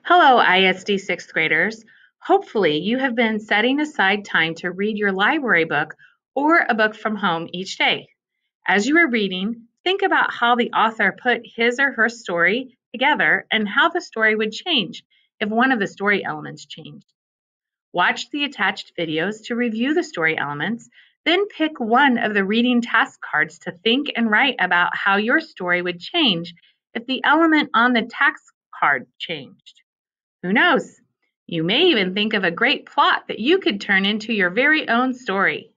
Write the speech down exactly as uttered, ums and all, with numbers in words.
Hello, I S D sixth graders. Hopefully, you have been setting aside time to read your library book or a book from home each day. As you are reading, think about how the author put his or her story together and how the story would change if one of the story elements changed. Watch the attached videos to review the story elements, then pick one of the reading task cards to think and write about how your story would change if the element on the task card changed. Who knows? You may even think of a great plot that you could turn into your very own story.